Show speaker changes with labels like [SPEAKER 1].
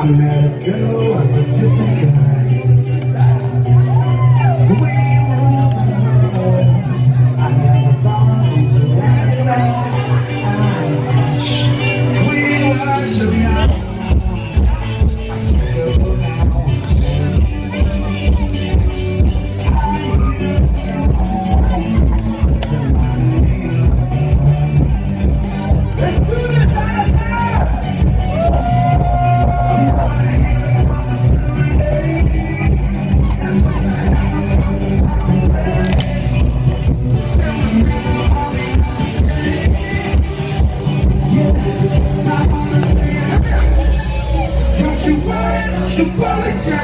[SPEAKER 1] I met a girl of a different kind. We ruled the world. I never thought these would last long. We were so young. You